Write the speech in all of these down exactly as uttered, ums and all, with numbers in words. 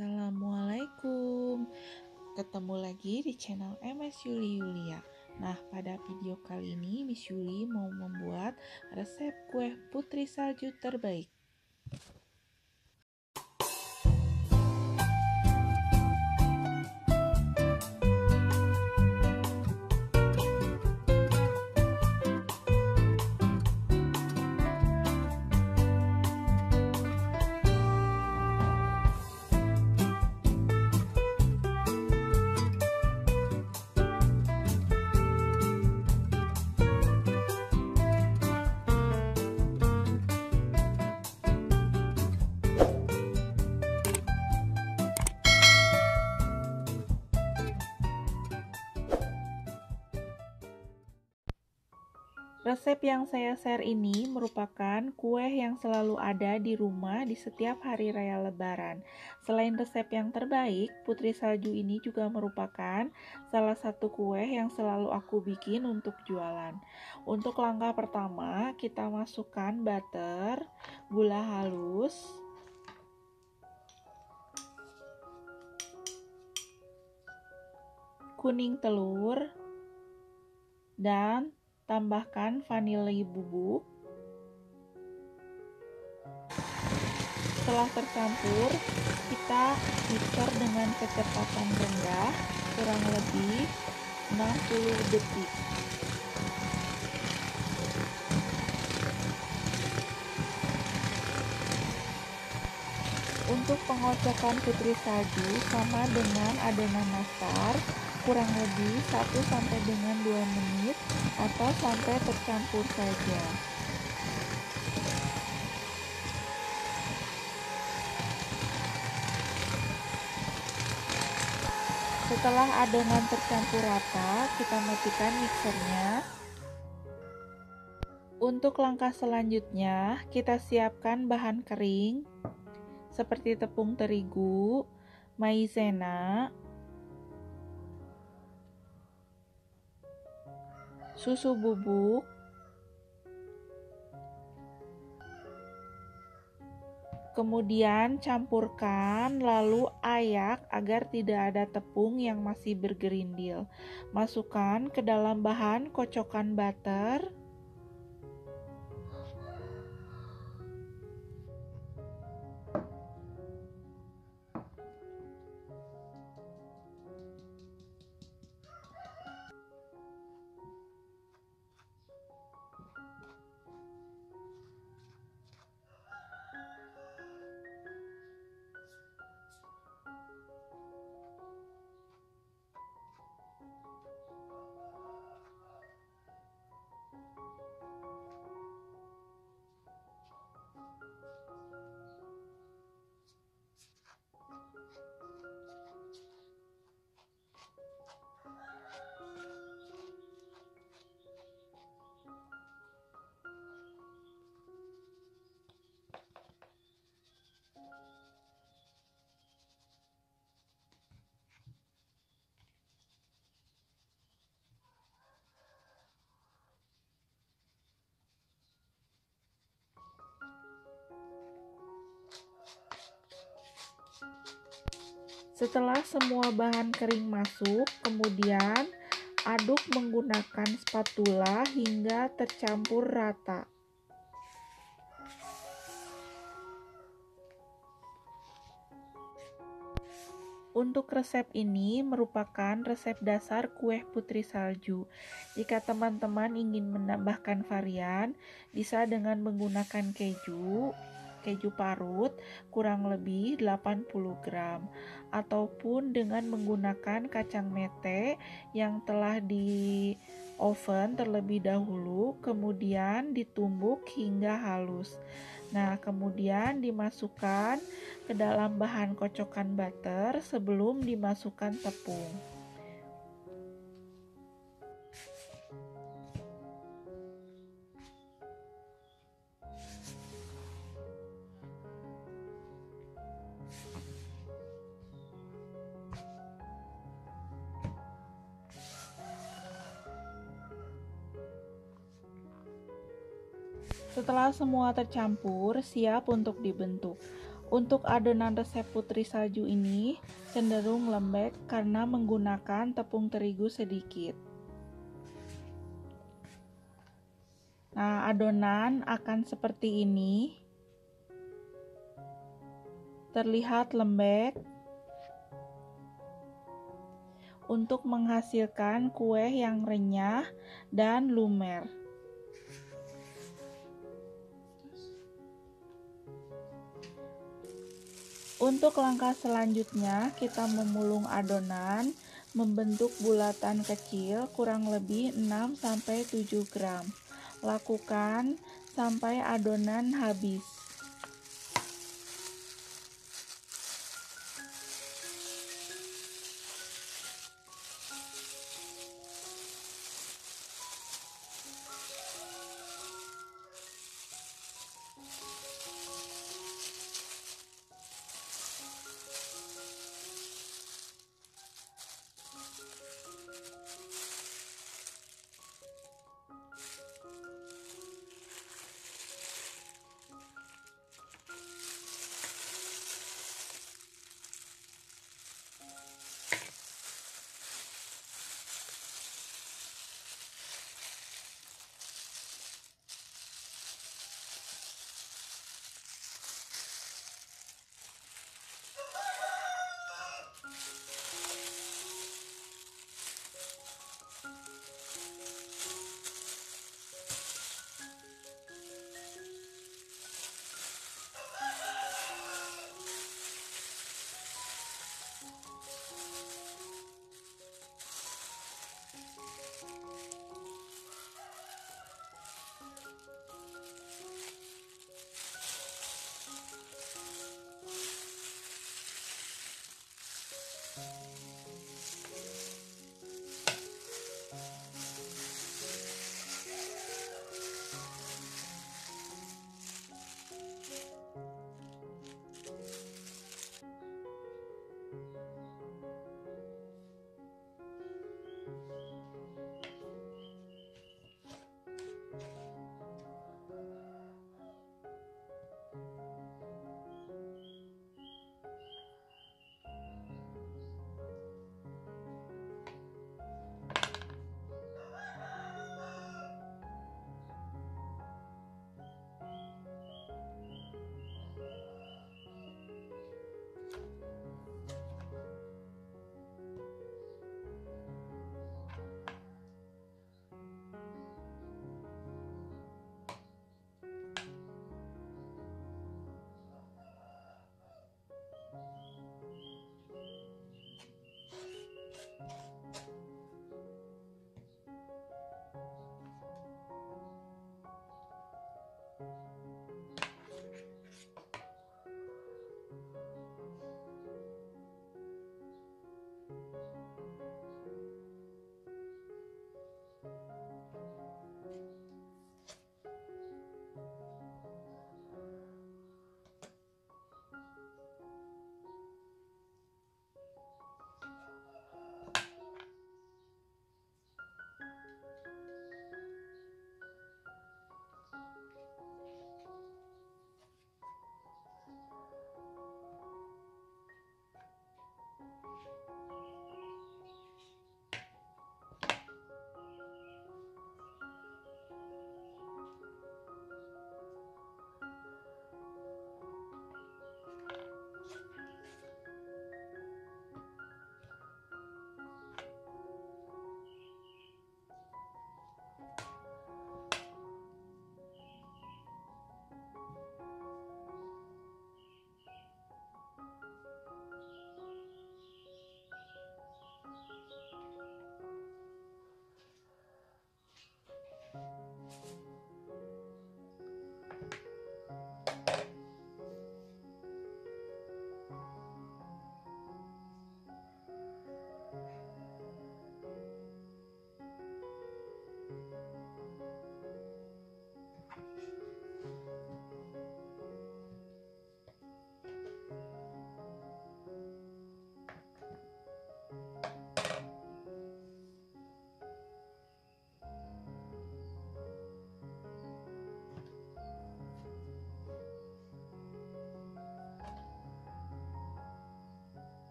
Assalamualaikum. Ketemu lagi di channel M S Yuli Yulia. Nah, pada video kali ini Miss Yuli mau membuat resep kue putri salju terbaik. Resep yang saya share ini merupakan kue yang selalu ada di rumah di setiap hari raya Lebaran. Selain resep yang terbaik, putri salju ini juga merupakan salah satu kue yang selalu aku bikin untuk jualan. Untuk langkah pertama, kita masukkan butter, gula halus, kuning telur, dan tambahkan vanili bubuk. Setelah tercampur, kita mixer dengan kecepatan rendah kurang lebih enam puluh detik. Untuk pengocokan putri salju sama dengan adonan nastar, kurang lebih satu sampai dengan dua menit atau sampai tercampur saja. Setelah adonan tercampur rata, kita matikan mixernya. Untuk langkah selanjutnya, kita siapkan bahan kering seperti tepung terigu, maizena, susu bubuk, kemudian campurkan lalu ayak agar tidak ada tepung yang masih bergerindil. Masukkan ke dalam bahan kocokan butter. Setelah semua bahan kering masuk, kemudian aduk menggunakan spatula hingga tercampur rata. Untuk resep ini merupakan resep dasar kue putri salju. Jika teman-teman ingin menambahkan varian, bisa dengan menggunakan keju, keju parut kurang lebih delapan puluh gram, ataupun dengan menggunakan kacang mete yang telah di oven terlebih dahulu, kemudian ditumbuk hingga halus. Nah, kemudian dimasukkan ke dalam bahan kocokan butter sebelum dimasukkan tepung. Setelah semua tercampur, siap untuk dibentuk. Untuk adonan resep putri salju ini cenderung lembek karena menggunakan tepung terigu sedikit. Nah, adonan akan seperti ini. Terlihat lembek. Untuk menghasilkan kue yang renyah dan lumer. Untuk langkah selanjutnya, kita memulung adonan, membentuk bulatan kecil kurang lebih enam sampai tujuh gram. Lakukan sampai adonan habis.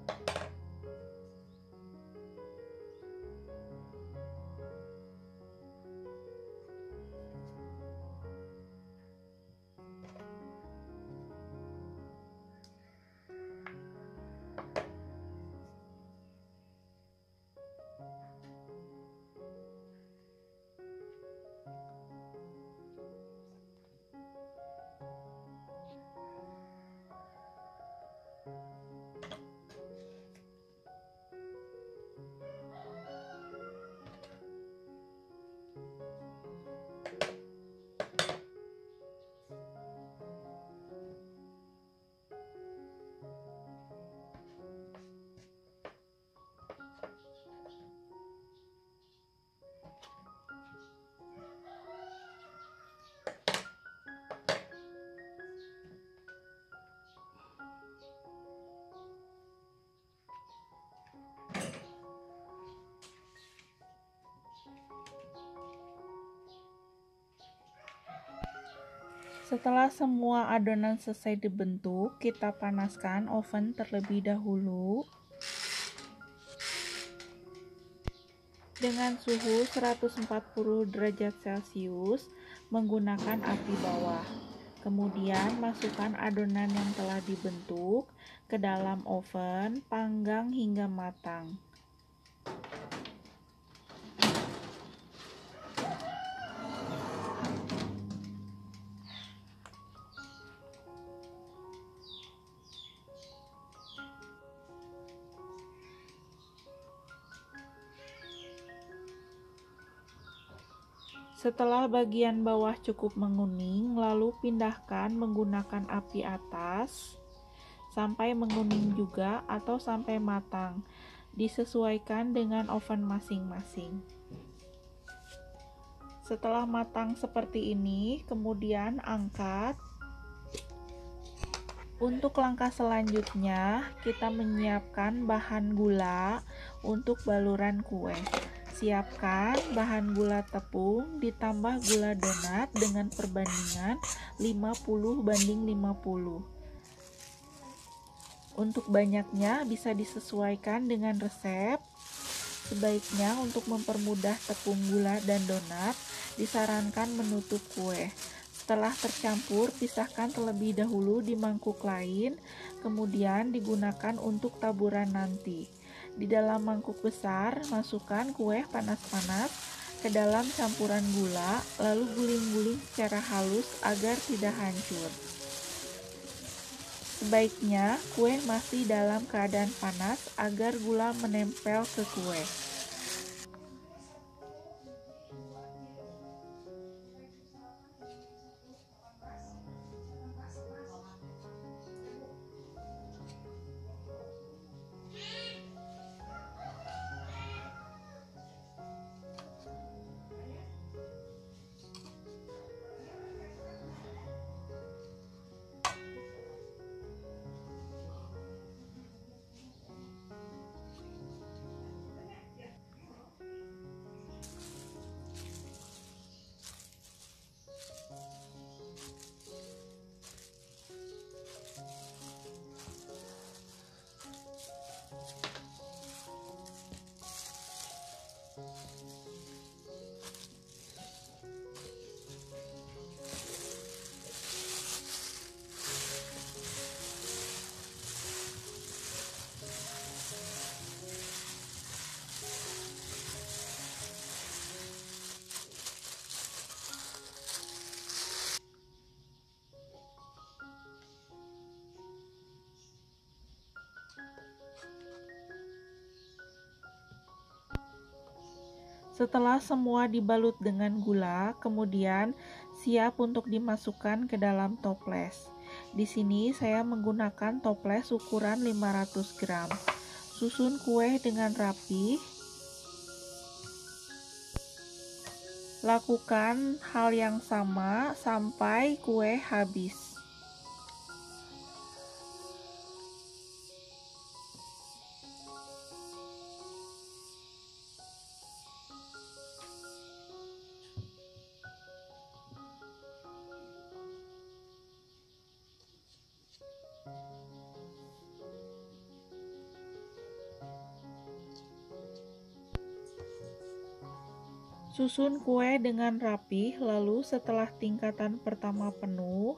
Setelah semua adonan selesai dibentuk, kita panaskan oven terlebih dahulu dengan suhu seratus empat puluh derajat Celcius menggunakan api bawah. Kemudian masukkan adonan yang telah dibentuk ke dalam oven, panggang hingga matang. Setelah bagian bawah cukup menguning, lalu pindahkan menggunakan api atas sampai menguning juga atau sampai matang. Disesuaikan dengan oven masing-masing. Setelah matang seperti ini, kemudian angkat. Untuk langkah selanjutnya, kita menyiapkan bahan gula untuk baluran kue. Siapkan bahan gula tepung ditambah gula donat dengan perbandingan lima puluh banding lima puluh. Untuk banyaknya bisa disesuaikan dengan resep. Sebaiknya untuk mempermudah tepung gula dan donat, disarankan menutup kue. Setelah tercampur, pisahkan terlebih dahulu di mangkuk lain, kemudian digunakan untuk taburan nanti. Di dalam mangkuk besar, masukkan kue panas-panas ke dalam campuran gula, lalu guling-guling secara halus agar tidak hancur. Sebaiknya kue masih dalam keadaan panas agar gula menempel ke kue. Setelah semua dibalut dengan gula, kemudian siap untuk dimasukkan ke dalam toples. Di sini saya menggunakan toples ukuran lima ratus gram. Susun kue dengan rapi. Lakukan hal yang sama sampai kue habis. Susun kue dengan rapih, lalu setelah tingkatan pertama penuh,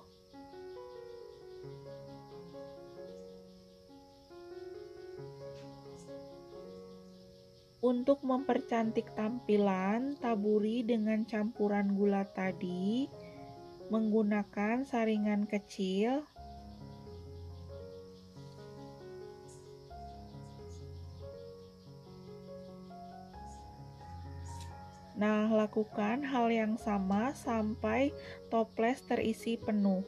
untuk mempercantik tampilan, taburi dengan campuran gula tadi menggunakan saringan kecil. Nah, lakukan hal yang sama sampai toples terisi penuh.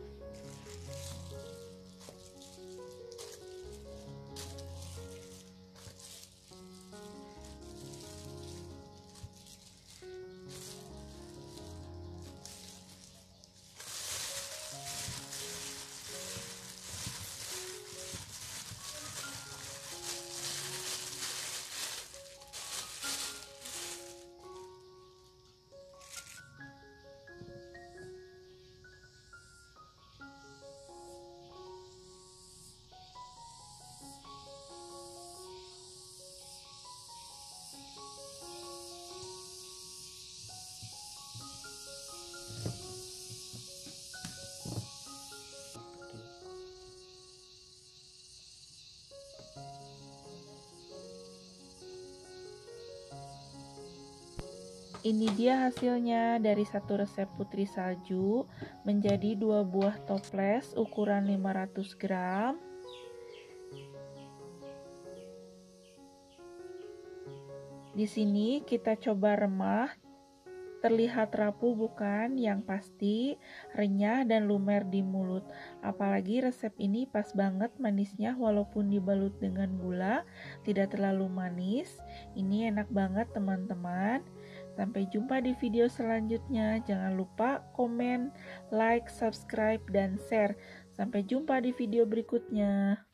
Ini dia hasilnya dari satu resep putri salju menjadi dua buah toples ukuran lima ratus gram. Di sini kita coba remah, terlihat rapuh bukan? Yang pasti renyah dan lumer di mulut. Apalagi resep ini pas banget manisnya, walaupun dibalut dengan gula, tidak terlalu manis. Ini enak banget teman-teman. Sampai jumpa di video selanjutnya. Jangan lupa komen, like, subscribe, dan share. Sampai jumpa di video berikutnya.